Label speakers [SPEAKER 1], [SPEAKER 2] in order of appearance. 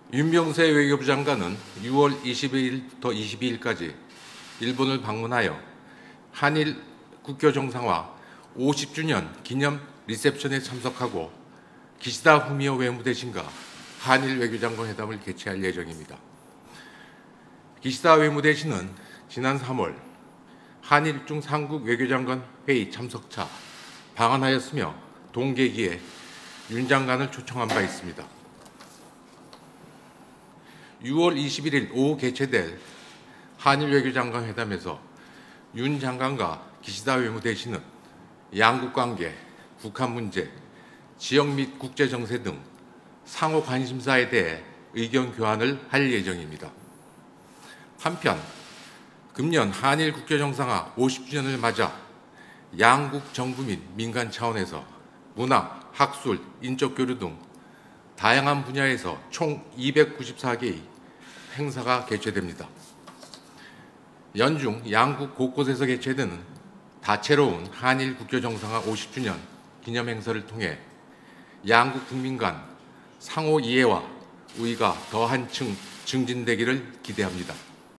[SPEAKER 1] 윤병세 외교부 장관은 6월 20일부터 22일까지 일본을 방문하여 한일 국교 정상화 50주년 기념 리셉션에 참석하고 기시다 후미오 외무대신과 한일 외교장관 회담을 개최할 예정입니다. 기시다 외무대신은 지난 3월 한일중 삼국 외교장관 회의 참석차 방한하였으며 동계기에 윤 장관을 초청한 바 있습니다. 6월 21일 오후 개최될 한일 외교장관 회담에서 윤 장관과 기시다 외무대신은 양국 관계, 북한 문제, 지역 및 국제 정세 등 상호 관심사에 대해 의견 교환을 할 예정입니다. 한편 금년 한일 국교 정상화 50주년을 맞아 양국 정부 및 민간 차원에서 문화, 학술, 인적 교류 등 다양한 분야에서 총 294개의 행사가 개최됩니다. 연중 양국 곳곳에서 개최되는 다채로운 한일 국교 정상화 50주년 기념 행사를 통해 양국 국민 간 상호 이해와 우위가 더 한층 증진되기를 기대합니다.